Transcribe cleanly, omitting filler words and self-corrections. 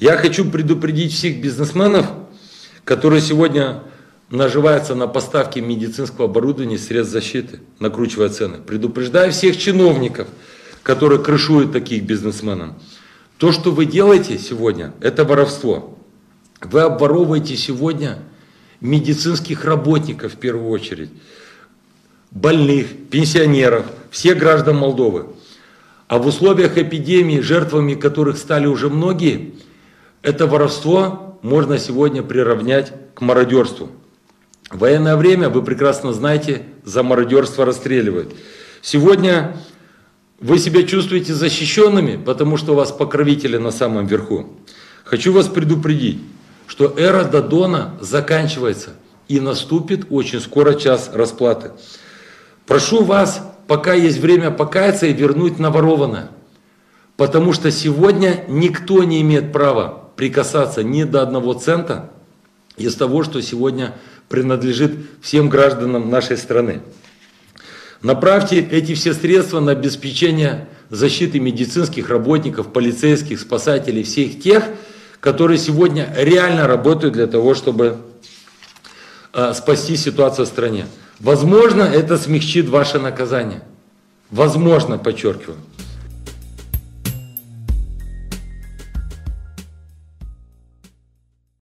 Я хочу предупредить всех бизнесменов, которые сегодня наживаются на поставке медицинского оборудования и средств защиты, накручивая цены. Предупреждаю всех чиновников, которые крышуют таких бизнесменов. То, что вы делаете сегодня, это воровство. Вы обворовываете сегодня медицинских работников в первую очередь, больных, пенсионеров, всех граждан Молдовы. А в условиях эпидемии, жертвами которых стали уже многие, это воровство можно сегодня приравнять к мародерству. В военное время, вы прекрасно знаете, за мародерство расстреливают. Сегодня вы себя чувствуете защищенными, потому что у вас покровители на самом верху. Хочу вас предупредить, что эра Додона заканчивается и наступит очень скоро час расплаты. Прошу вас, пока есть время покаяться и вернуть наворованное. Потому что сегодня никто не имеет права прикасаться ни до 1 цента из того, что сегодня принадлежит всем гражданам нашей страны. Направьте эти все средства на обеспечение защиты медицинских работников, полицейских, спасателей, всех тех, которые сегодня реально работают для того, чтобы спасти ситуацию в стране. Возможно, это смягчит ваше наказание. Возможно, подчеркиваю.